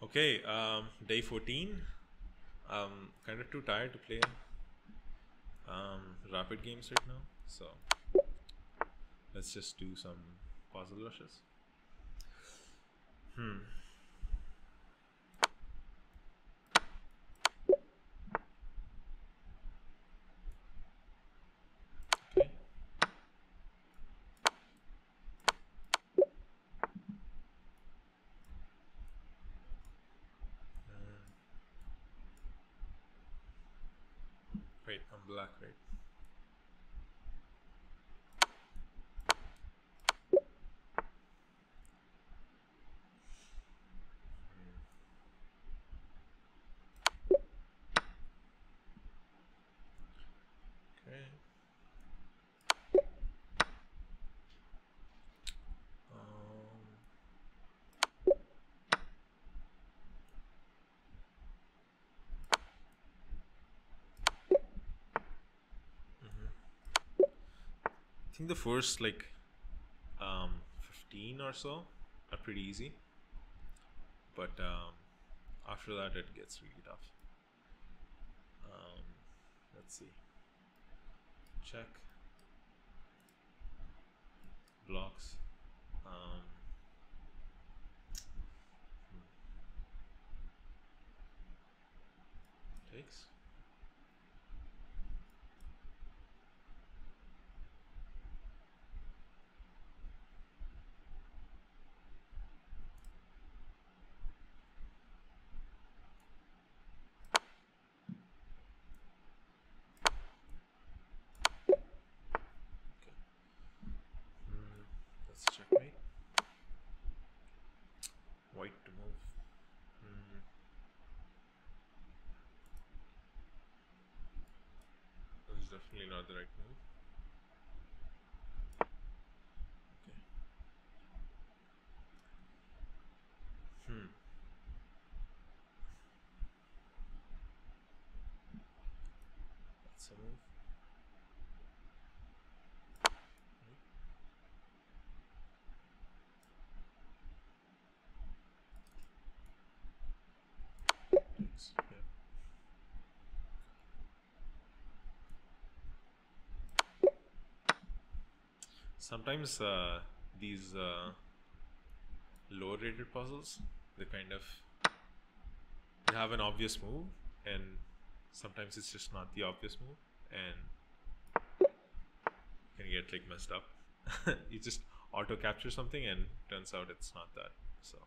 Okay, day 14. I'm kind of too tired to play rapid games right now, so let's just do some puzzle rushes. Okay. Wait, I'm black, right? Okay. Um, I think the first 15 or so are pretty easy, but after that it gets really tough. Let's see. Check blocks. Um, takes. Okay. Let's checkmate. White to move. That was definitely not the right move. Okay. That's a move. Thanks. Yeah. Sometimes these lower rated puzzles, they kind of they have an obvious move, and sometimes it's just not the obvious move, and you can get like messed up. You just auto capture something, and turns out it's not that. So,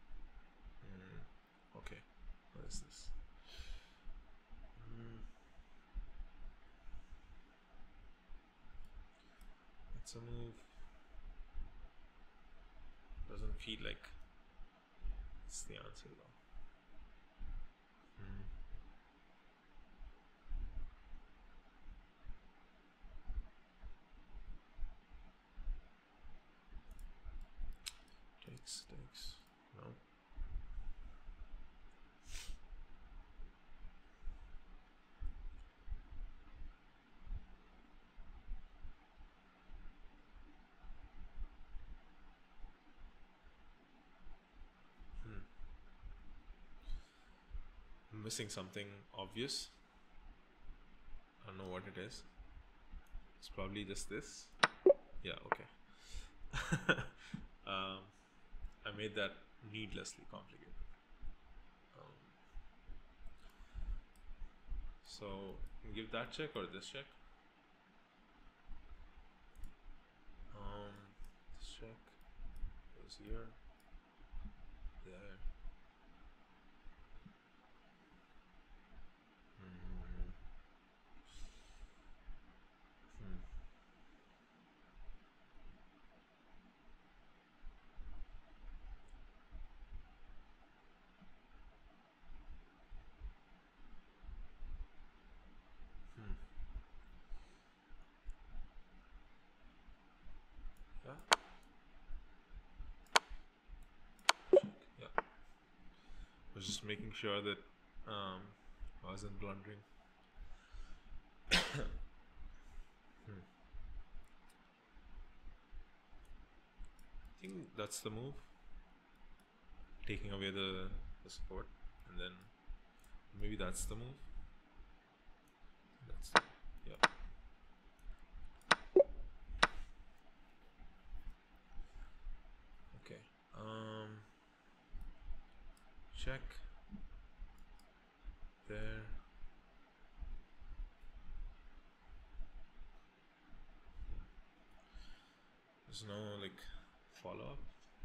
okay, what is this? It's a move. Doesn't feel like it's the answer though. Takes. No. I'm missing something obvious. I don't know what it is. It's probably just this. Yeah, okay. I made that needlessly complicated. So, give that check or this check? This check goes here, there. Yeah, check. Yeah. I was just making sure that I wasn't blundering. I think that's the move. Taking away the the support, and then maybe that's the move. That's yeah. Okay. Check there. There's no like follow up.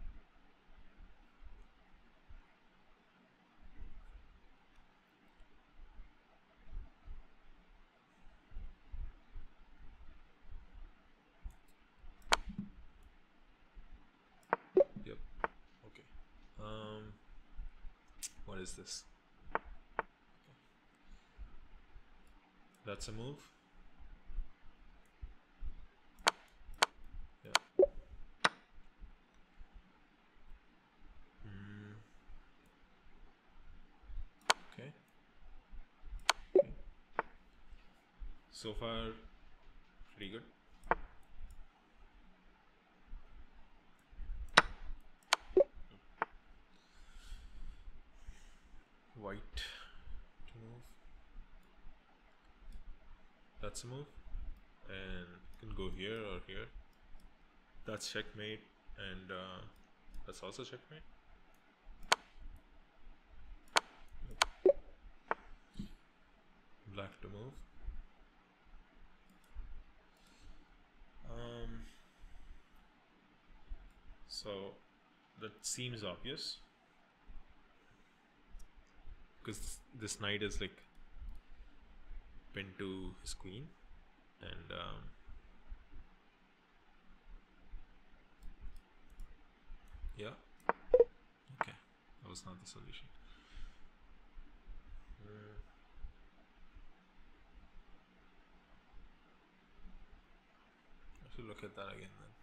Yep. Okay. What is this? Okay. That's a move. Yeah. Okay. Okay. So far, pretty good. White to move. That's a move, and you can go here or here. That's checkmate, and that's also checkmate. Black to move. So that seems obvious because this knight is like pinned to his queen, and yeah. Okay, that was not the solution. I should look at that again then.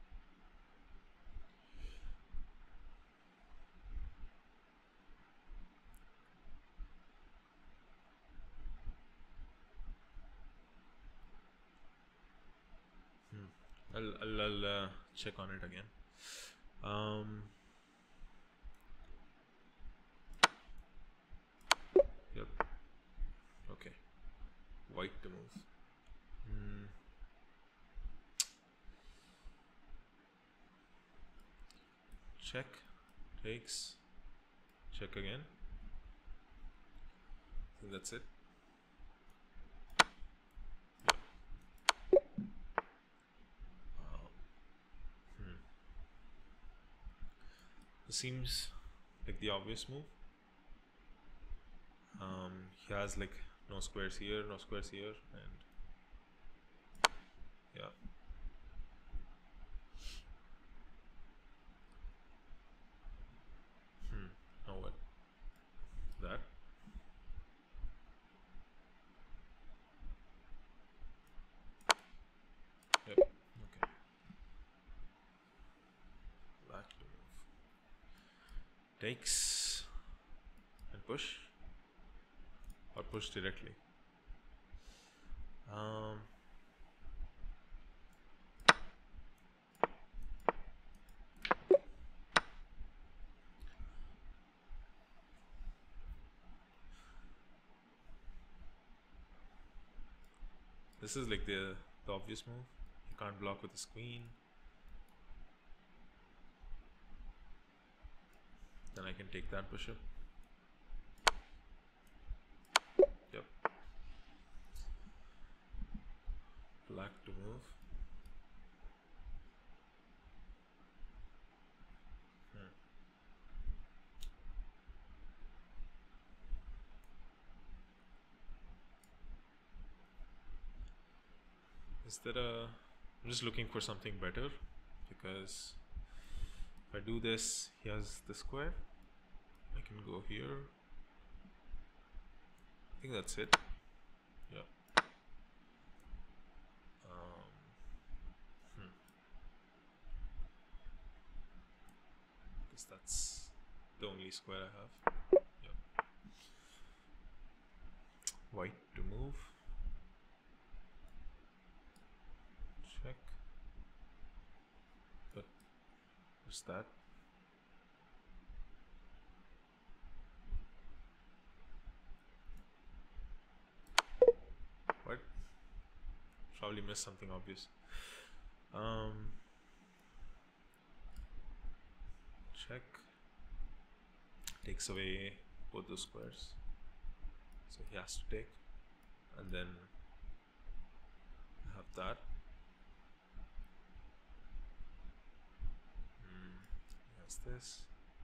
I'll check on it again. Yep. Okay. White to move. Check. Takes. Check again. I think that's it. This seems like the obvious move. He has like no squares here, no squares here, and yeah. Now what? That. Yep. Okay. Black to move. Takes and push, or push directly. This is like the obvious move. You can't block with his queen. Then I can take that bishop. Yep. Black to move. Is there a... I'm just looking for something better, because if I do this, he has the square. I can go here. I think that's it. Yeah. Because that's the only square I have. Yeah. White to move. Check. But what's that? probably missed something obvious. Check. Takes away both those squares. So he has to take. And then I have that. He has this.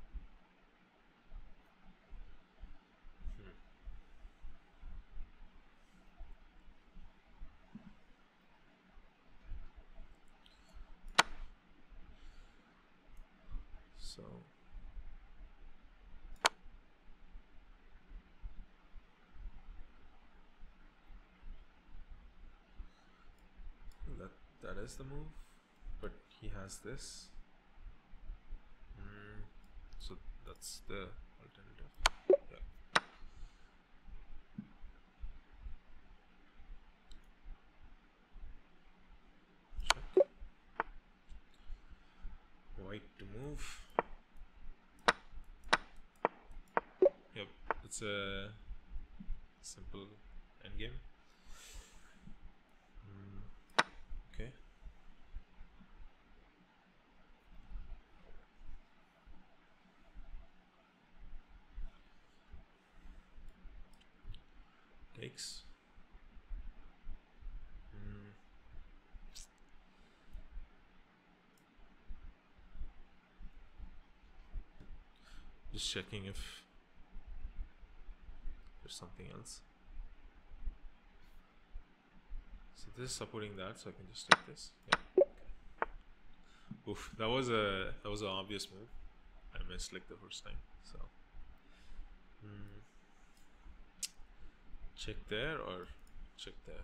So that is the move, but he has this. So that's the alternative. Yeah. Check. White to move. Yep, it's a simple endgame. Okay. Takes. Just checking if there's something else. So this is supporting that, so I can just take this. Yeah. Okay. Oof, that was an obvious move. I missed like the first time. So check there or check there.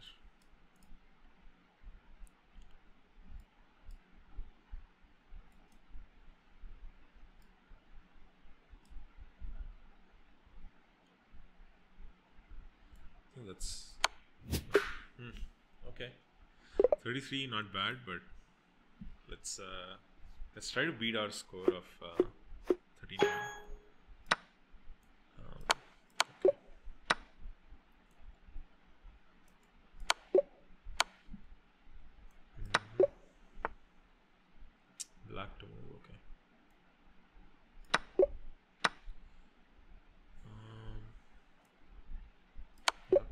I think that's okay. 33, not bad, but let's try to beat our score of 39. Okay. Black to move. Okay. Yeah.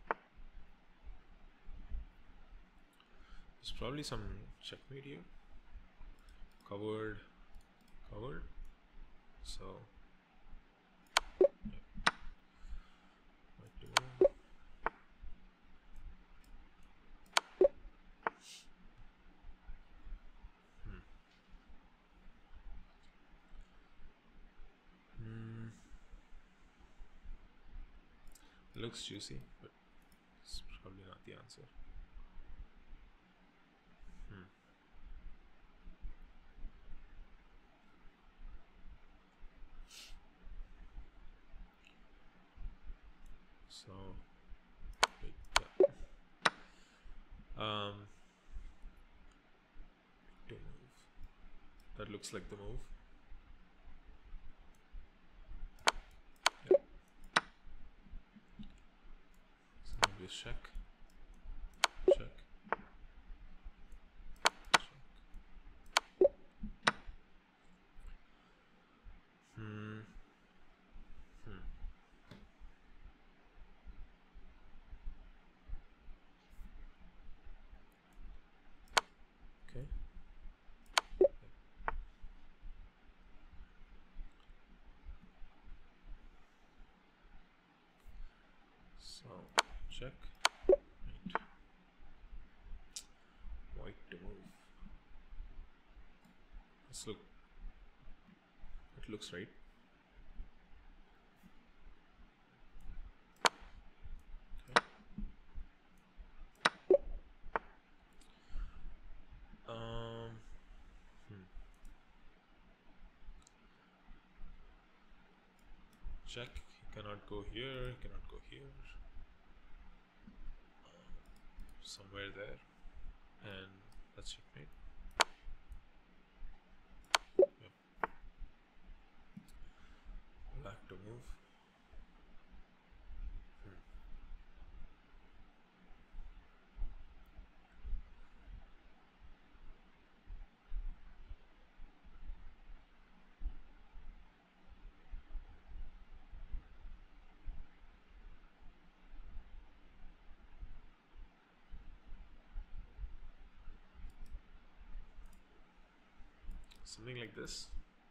There's probably some checkmate here. Covered. So yeah. White to move. It looks juicy, but it's probably not the answer. So wait, yeah. To move. That looks like the move. Yep. So maybe check. Check. Okay. So check. Right. White to move. Let's look. It looks right. Okay. Check. He cannot go here. He cannot go here. Somewhere there, and that's checkmate. Yep. Black to move. something like this.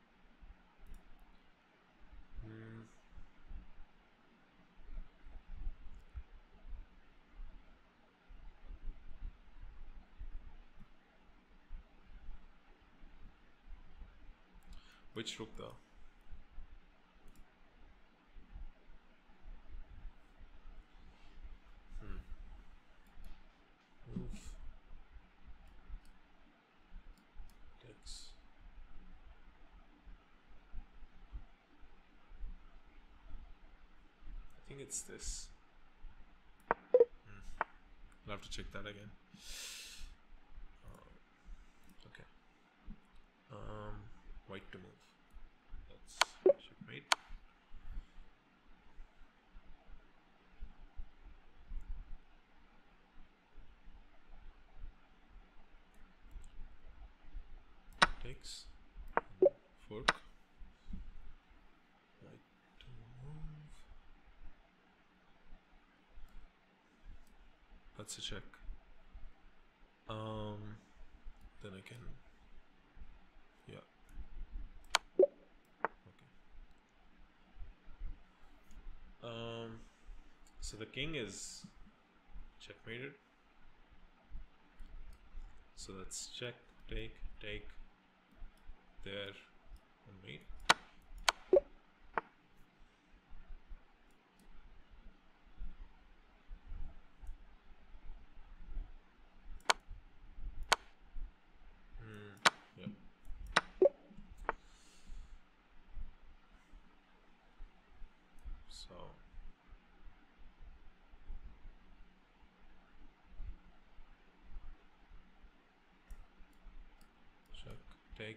Which rook though? Move. Takes. I think it's this. I'll have to check that again. Okay. White to move. That's checkmate. Takes. Fork. White to move. That's a check. Then I can, yeah. Okay. So the king is checkmated. So that's check, take, there, and mate. Yeah. So check, take.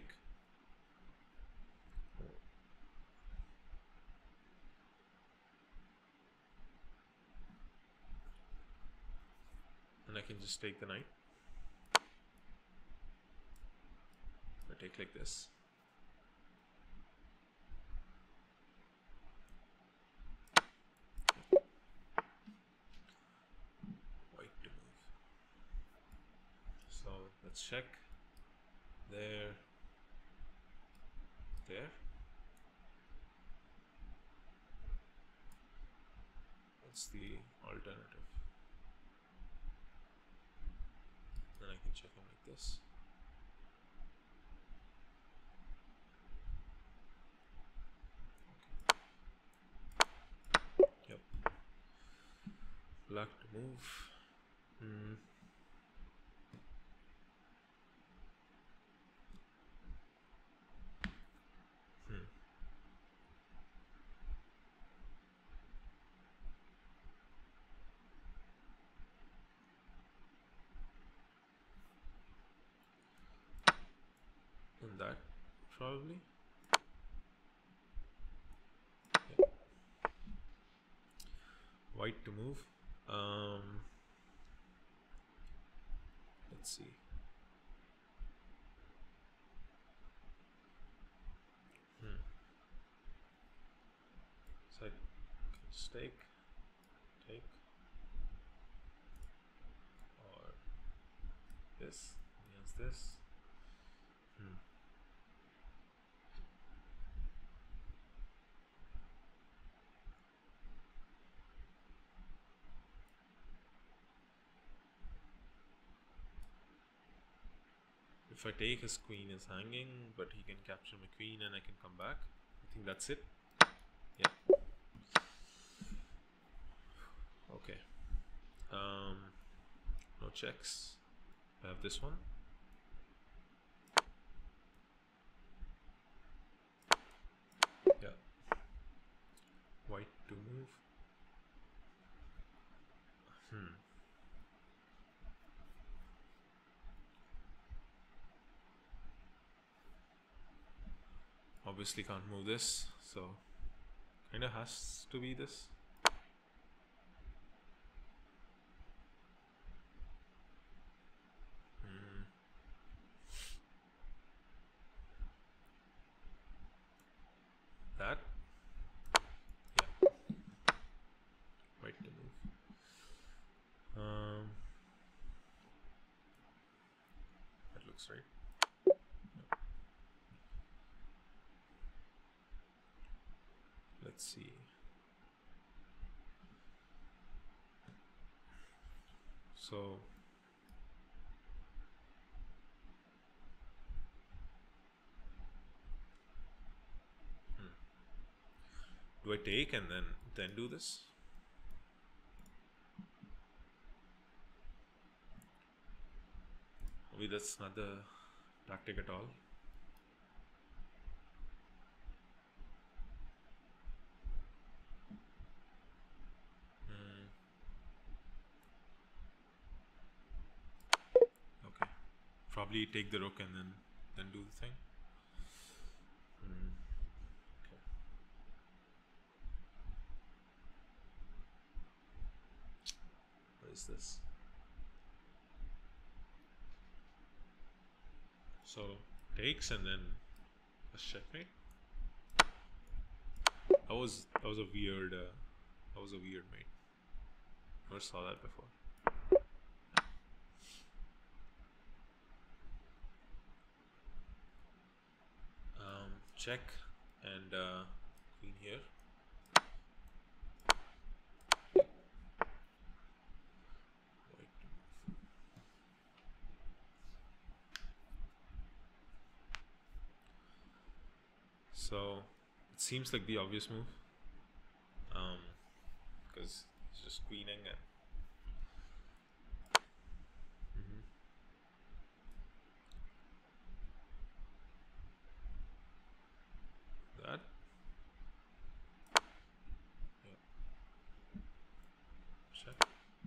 And I can just take the knight. I take like this. White to move. So let's check. There. What's the alternative? Then I can check him like this. Yep. Black to move. And that probably. Yep. White to move. Let's see. So I can just take, or this against this. If I take, his queen is hanging, but he can capture my queen and I can come back. I think that's it. Yeah. Okay. No checks. I have this one. Yeah. White to move. Obviously can't move this, so kinda has to be this. That. Yeah. White to move. That looks right. let's see. So do I take and then do this? Maybe that's not the tactic at all. Okay, probably take the rook and then do the thing. Okay. What is this? So takes and then a checkmate. That was a weird mate. Never saw that before. Check and queen here. So it seems like the obvious move, because it's just queening and that. Yeah. Check.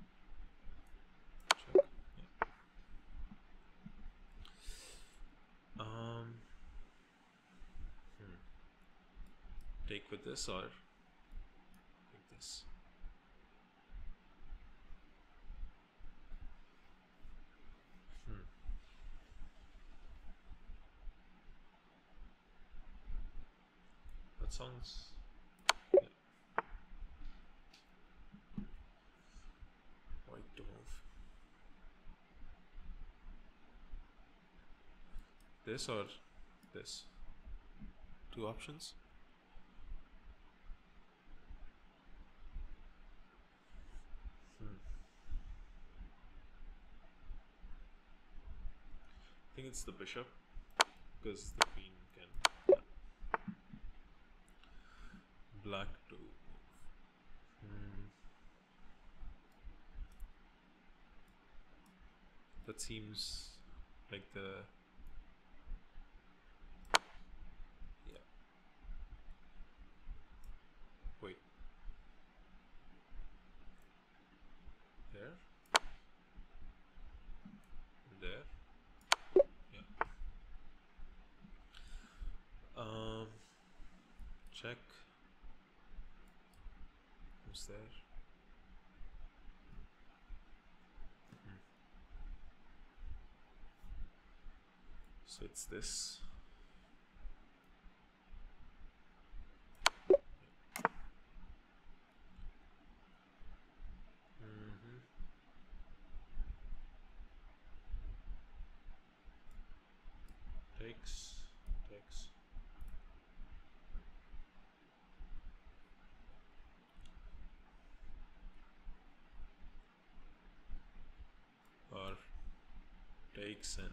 Check. Yeah. Take with this or take this. That sounds. Yeah. White to move. This or this. Two options. I think it's the bishop because the queen can. Yeah. Black to move. That seems like the. Yeah. Wait. There. There. Yeah. Check. Who's there? So it's this. Takes. Takes. Or takes and.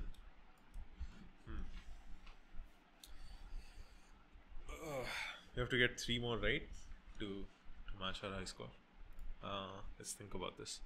We have to get 3 more right to match our high score. Let's think about this.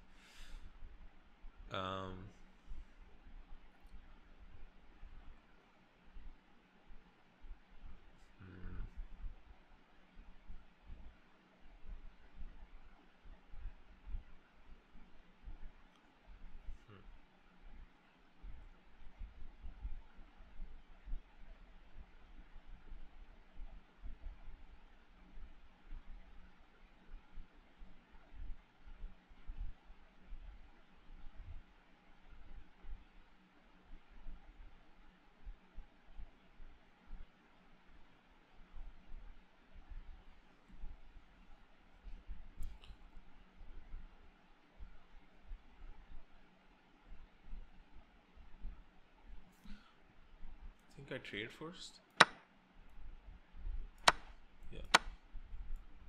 I think I trade first. Yeah.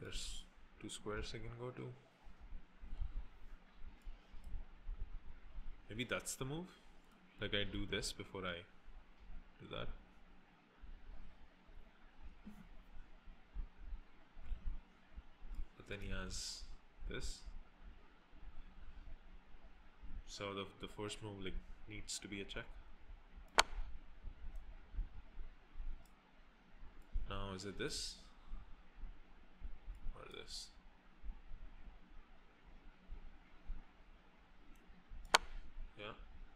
There's 2 squares I can go to. Maybe that's the move. Like I do this before I do that. But then he has this. So the first move like needs to be a check. Now is it this? Or this? Yeah.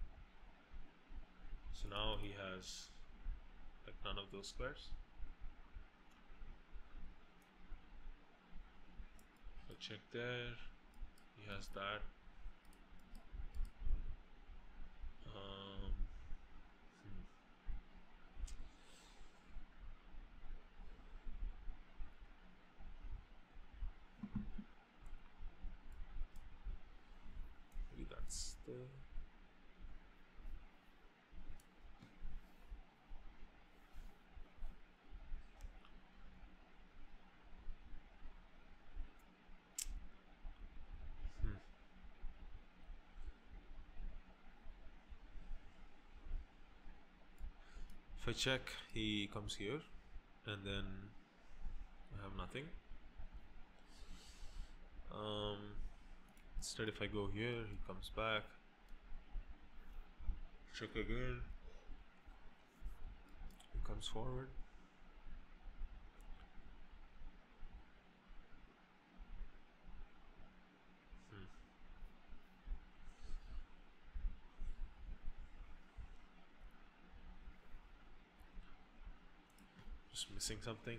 So now he has like none of those squares. So check there. He has that. Um, Maybe that's the. If I check, he comes here, and then I have nothing. Instead, if I go here, he comes back. Check again. He comes forward. Just missing something.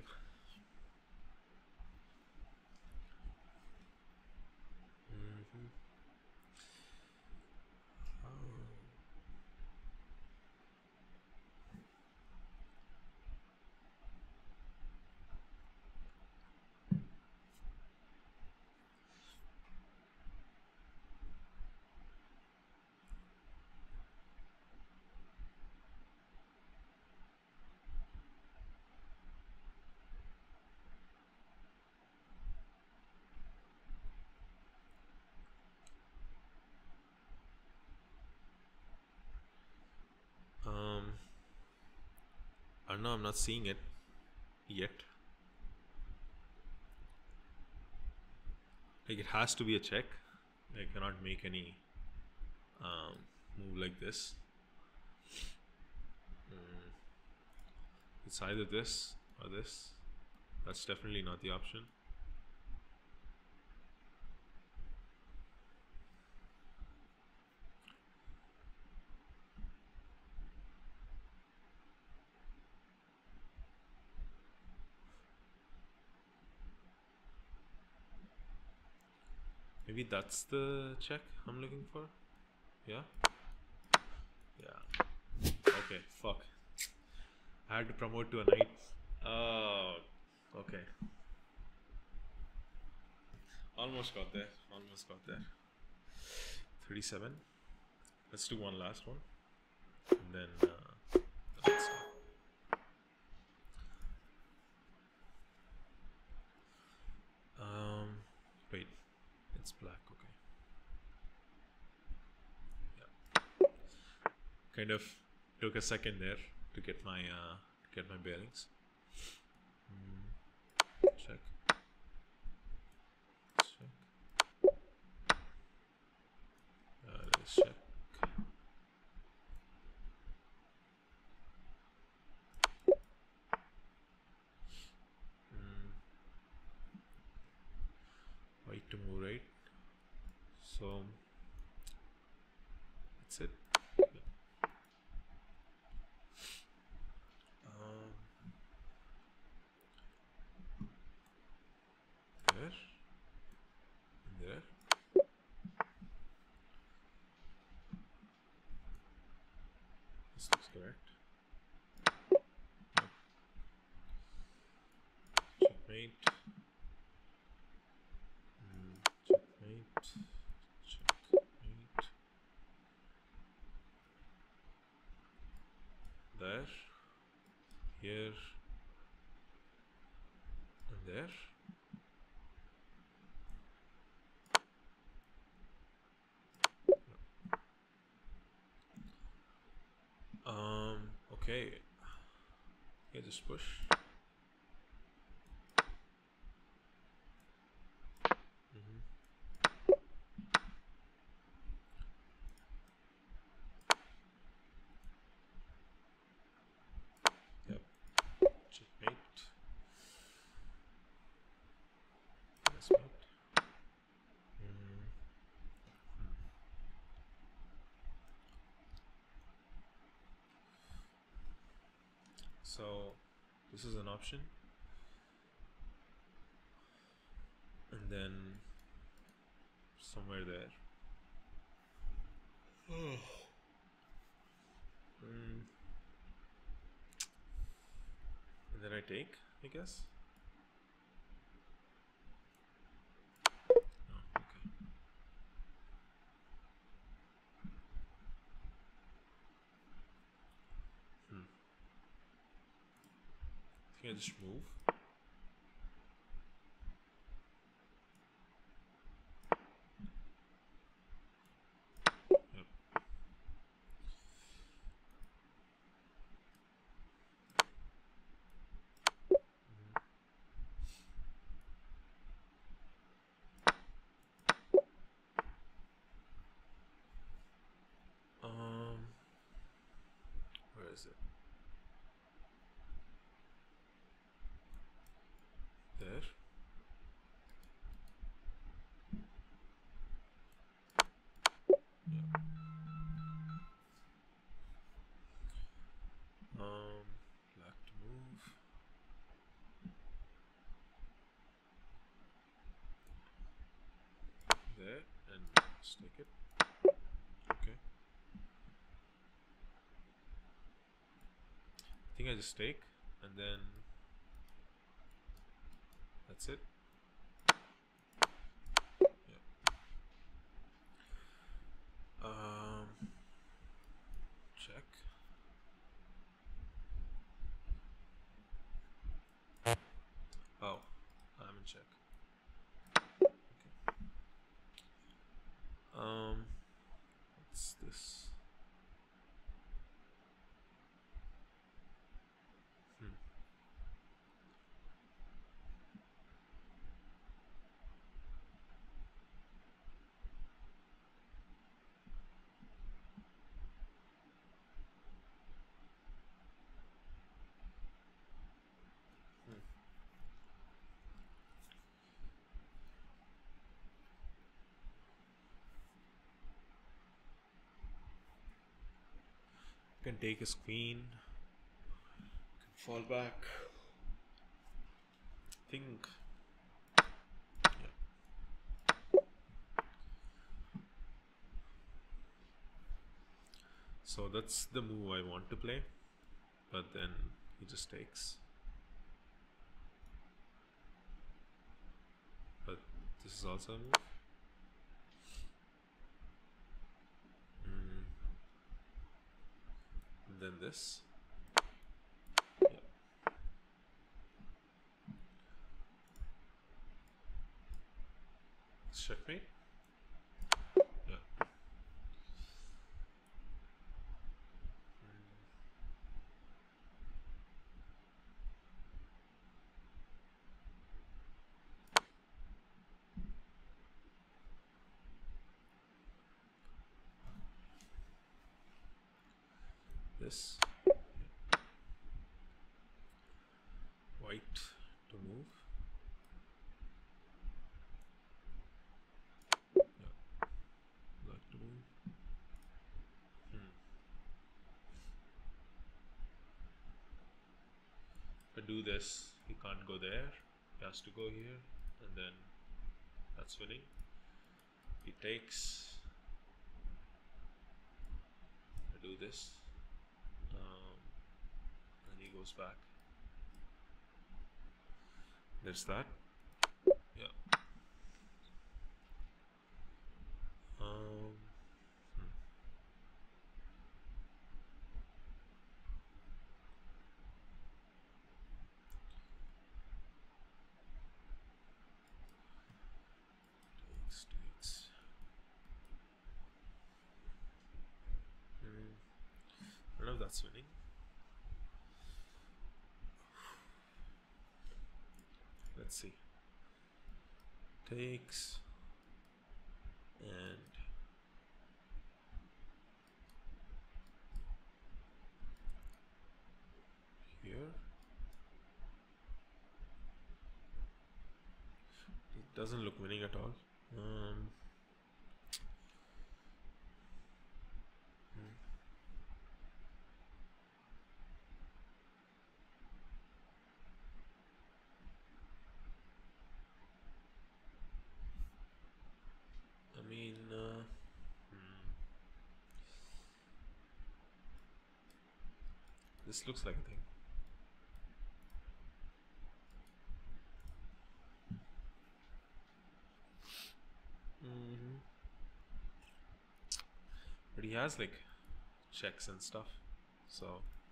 I don't know, I'm not seeing it yet. Like it has to be a check. I cannot make any move like this. It's either this or this. That's definitely not the option. Maybe that's the check I'm looking for. Yeah? Yeah. Okay, fuck. I had to promote to a knight. Oh, okay. Almost got there. Almost got there. 37. Let's do one last one. And then let's stop. Wait. It's black, okay. Yeah. Kind of took a second there to get my bearings. Check. Check. Let's check. White to move right. So that's it. Yeah. There. And there. This looks correct. Checkmate. Checkmate. Checkmate. There. Here. And there. just push. Yep. Checkmate. Checkmate. So this is an option, and then somewhere there. And then I take, I guess. Oh, okay. I think I just move. Yep. Where is it? There. Yeah. Black to move. There, and just take it. Okay. I think I just take, and then that's it. Yeah. Check. Oh, I'm in check. Okay. What's this? Can take his queen. Can fall back. Think. Yeah. So that's the move I want to play, but then he just takes. But this is also a move. And then this. Yeah. Checkmate. Yeah. This. White to move. Yeah. Black to move. If I do this, he can't go there. He has to go here, and then that's winning. He takes. I do this, and he goes back. There's that. Yeah. Takes. I don't know if that's winning. let's see. Takes and here. It doesn't look winning at all. I mean, this looks like a thing. But he has like checks and stuff, so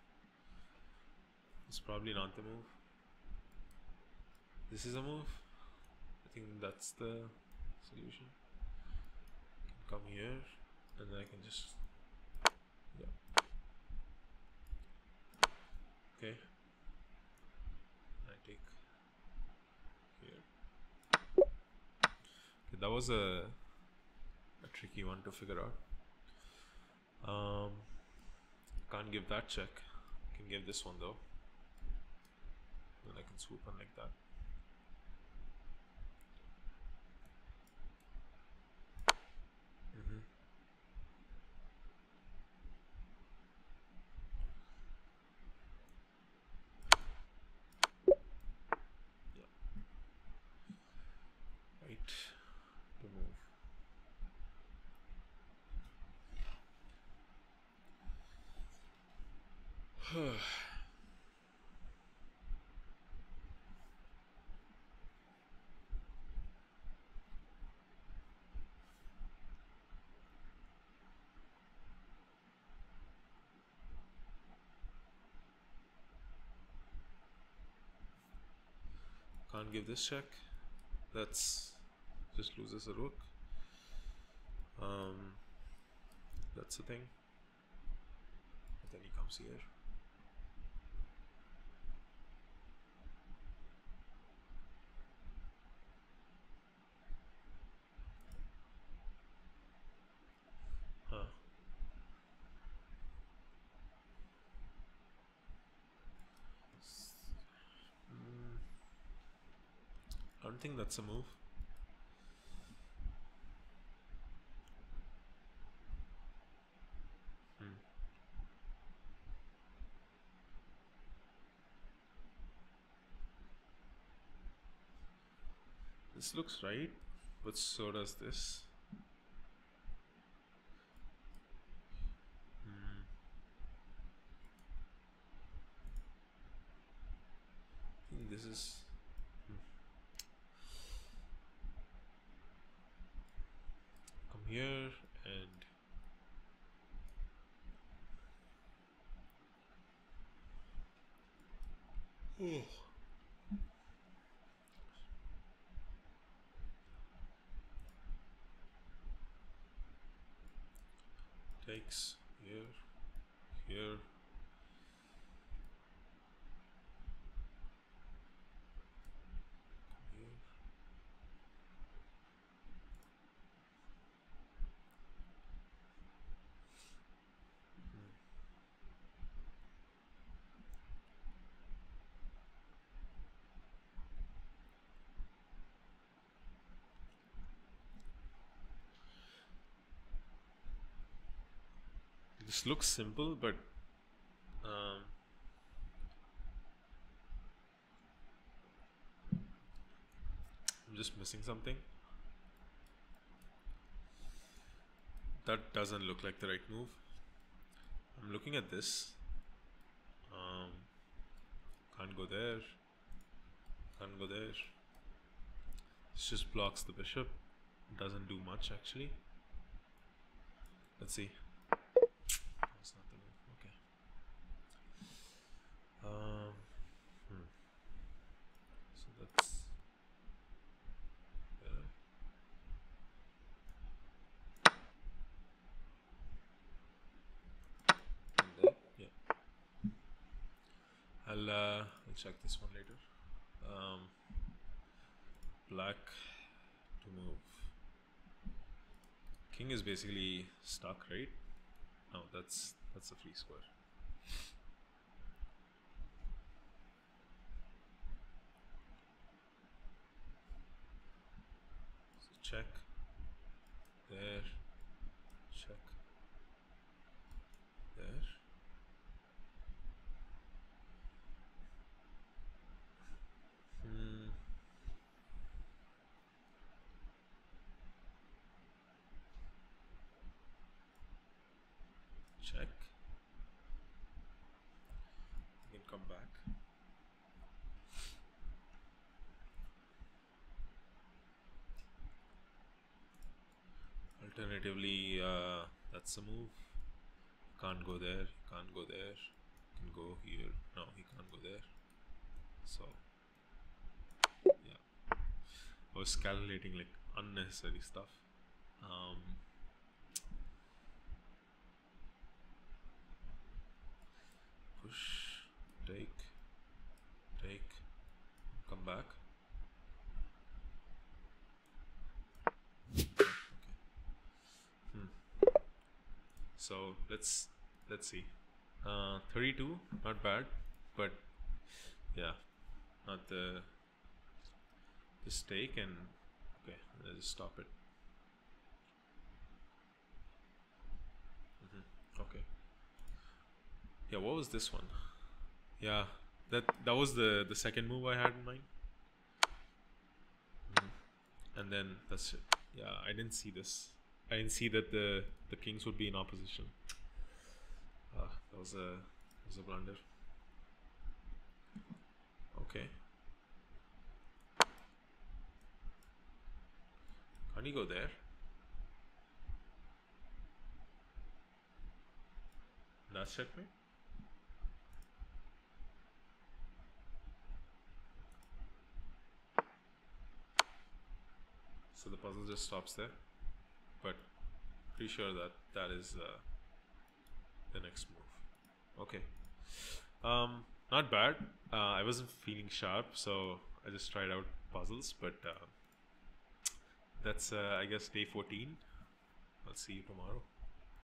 it's probably not the move. This is a move. I think that's the solution. Come here, and then I can just, yeah. Okay. I take here. Okay, that was a tricky one to figure out. Can't give that check. Can give this one though. Then I can swoop on like that. Yeah. Right. To move. Can't give this check. That's just loses a rook. That's the thing. But then he comes here. I don't think that's a move. This looks right, but so does this. I think this is. Come here and. Oh. Takes here, here. Here. This looks simple, but I'm just missing something. That doesn't look like the right move. I'm looking at this. Can't go there. Can't go there. This just blocks the bishop. Doesn't do much actually. Let's see. That's not the move. Okay. So that's there. And there. Yeah. I'll check this one later. black to move. King is basically stuck, right? No, that's a free square. So check there, check there. Check. You can come back. Alternatively, that's a move. Can't go there. Can't go there. Can go here. No, he can't go there. So yeah, I was calculating like unnecessary stuff. Push, take, come back. Okay. So let's see. 32, not bad, but yeah, not the stake. And okay, let's just stop it. Okay. Yeah, what was this one? Yeah, that was the second move I had in mind. And then that's it. Yeah, I didn't see this. I didn't see that the kings would be in opposition. That was a blunder. Okay. Can't you go there? That's checkmate. So the puzzle just stops there. But pretty sure that that is the next move. Okay. Not bad. I wasn't feeling sharp, so I just tried out puzzles. But that's I guess day 14. I'll see you tomorrow.